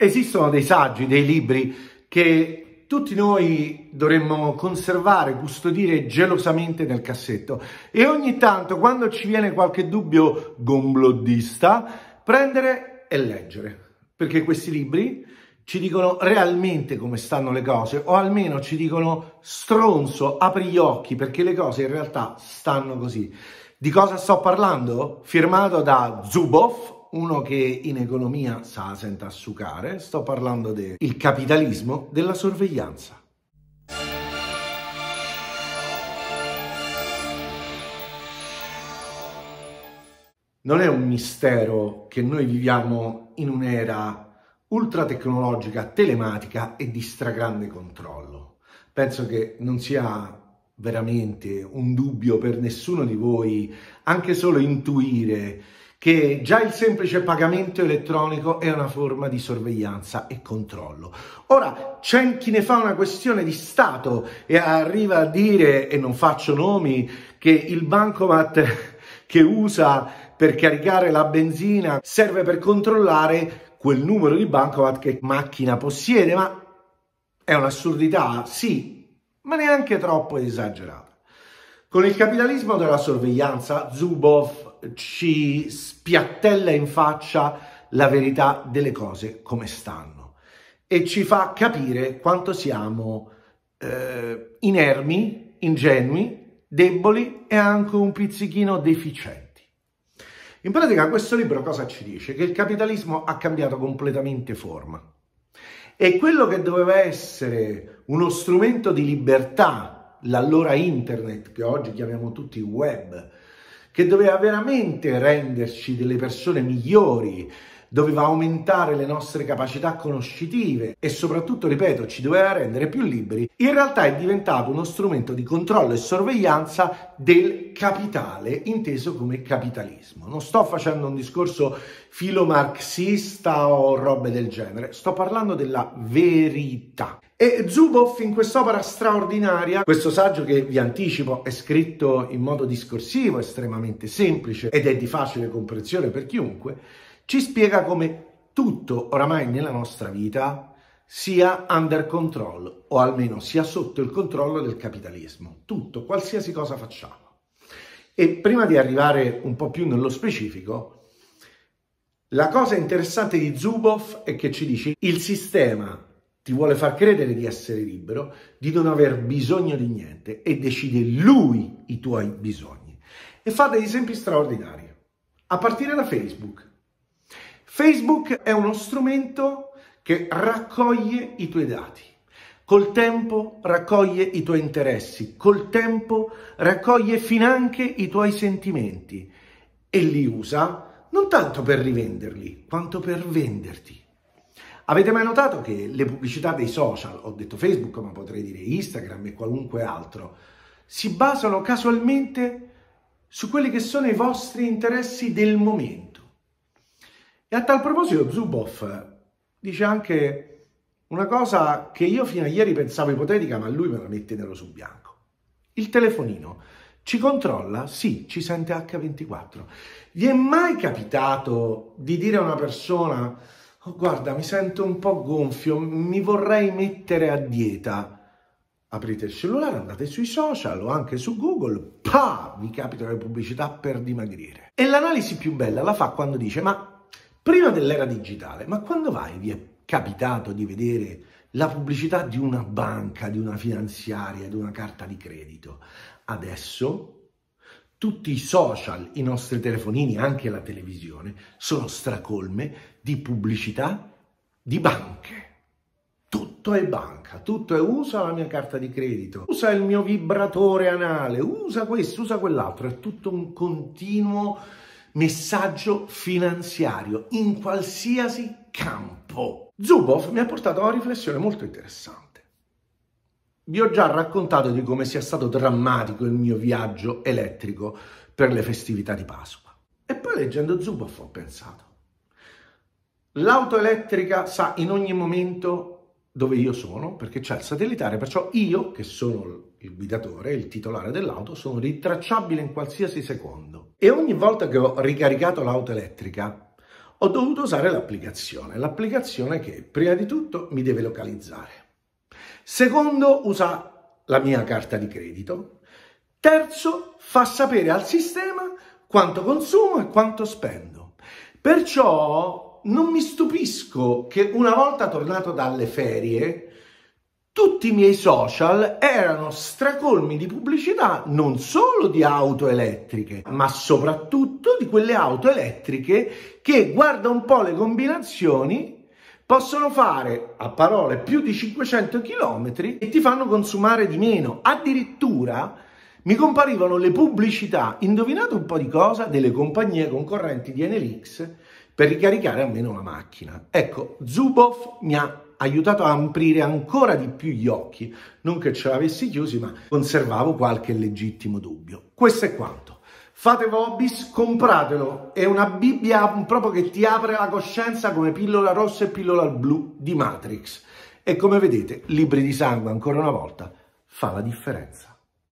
Esistono dei saggi, dei libri che tutti noi dovremmo conservare, custodire gelosamente nel cassetto e ogni tanto, quando ci viene qualche dubbio gomblodista, prendere e leggere, perché questi libri ci dicono realmente come stanno le cose, o almeno ci dicono: stronzo, apri gli occhi, perché le cose in realtà stanno così. Di cosa sto parlando? Firmato da Zuboff, uno che in economia sa senta sucare. Sto parlando del capitalismo della sorveglianza. Non è un mistero che noi viviamo in un'era ultra tecnologica, telematica e di stragrande controllo. Penso che non sia veramente un dubbio per nessuno di voi anche solo intuire che già il semplice pagamento elettronico è una forma di sorveglianza e controllo. Ora, c'è chi ne fa una questione di Stato e arriva a dire, e non faccio nomi, che il bancomat che usa per caricare la benzina serve per controllare quel numero di bancomat che macchina possiede, ma è un'assurdità, sì, ma neanche troppo esagerata. Con il capitalismo della sorveglianza, Zuboff ci spiattella in faccia la verità delle cose come stanno e ci fa capire quanto siamo inermi, ingenui, deboli e anche un pizzichino deficienti. In pratica questo libro cosa ci dice? Che il capitalismo ha cambiato completamente forma e quello che doveva essere uno strumento di libertà, l'allora internet, che oggi chiamiamo tutti web, che doveva veramente renderci delle persone migliori, doveva aumentare le nostre capacità conoscitive e soprattutto, ripeto, ci doveva rendere più liberi, in realtà è diventato uno strumento di controllo e sorveglianza del capitale, inteso come capitalismo. Non sto facendo un discorso filomarxista o robe del genere, sto parlando della verità. E Zuboff in quest'opera straordinaria, questo saggio che vi anticipo è scritto in modo discorsivo, estremamente semplice ed è di facile comprensione per chiunque, ci spiega come tutto oramai nella nostra vita sia under control, o almeno sia sotto il controllo del capitalismo. Tutto, qualsiasi cosa facciamo. E prima di arrivare un po' più nello specifico, la cosa interessante di Zuboff è che ci dice: il sistema ti vuole far credere di essere libero, di non aver bisogno di niente e decide lui i tuoi bisogni. E fa degli esempi straordinari, a partire da Facebook. Facebook è uno strumento che raccoglie i tuoi dati, col tempo raccoglie i tuoi interessi, col tempo raccoglie finanche i tuoi sentimenti e li usa non tanto per rivenderli, quanto per venderti. Avete mai notato che le pubblicità dei social, ho detto Facebook ma potrei dire Instagram e qualunque altro, si basano casualmente su quelli che sono i vostri interessi del momento? E a tal proposito Zuboff dice anche una cosa che io fino a ieri pensavo ipotetica, ma lui me la mette nero su bianco. Il telefonino ci controlla? Sì, ci sente H24. Vi è mai capitato di dire a una persona: oh, guarda, mi sento un po' gonfio, mi vorrei mettere a dieta? Aprite il cellulare, andate sui social o anche su Google, vi capitano le pubblicità per dimagrire. E l'analisi più bella la fa quando dice: ma prima dell'era digitale, ma quando mai vi è capitato di vedere la pubblicità di una banca, di una finanziaria, di una carta di credito? Adesso tutti i social, i nostri telefonini, anche la televisione, sono stracolme di pubblicità di banche. Tutto è banca, tutto è: usa la mia carta di credito, usa il mio vibratore anale, usa questo, usa quell'altro. È tutto un continuo messaggio finanziario in qualsiasi campo. Zuboff mi ha portato a una riflessione molto interessante. Vi ho già raccontato di come sia stato drammatico il mio viaggio elettrico per le festività di Pasqua. E poi leggendo Zuboff ho pensato: l'auto elettrica sa in ogni momento dove io sono, perché c'è il satellitare, perciò io, che sono il guidatore, il titolare dell'auto, sono ritracciabile in qualsiasi secondo. E ogni volta che ho ricaricato l'auto elettrica ho dovuto usare l'applicazione che prima di tutto mi deve localizzare. Secondo, usa la mia carta di credito. Terzo, fa sapere al sistema quanto consumo e quanto spendo. Perciò non mi stupisco che una volta tornato dalle ferie tutti i miei social erano stracolmi di pubblicità non solo di auto elettriche, ma soprattutto di quelle auto elettriche che, guarda un po' le combinazioni, possono fare a parole più di 500 km e ti fanno consumare di meno. Addirittura mi comparivano le pubblicità, indovinate un po' di cosa, delle compagnie concorrenti di NLX per ricaricare almeno la macchina. Ecco, Zuboff mi ha aiutato a aprire ancora di più gli occhi, non che ce l'avessi chiusi, ma conservavo qualche legittimo dubbio. Questo è quanto. Fate Vobis, compratelo, è una Bibbia proprio che ti apre la coscienza come pillola rossa e pillola blu di Matrix. E come vedete, libri di sangue ancora una volta fa la differenza.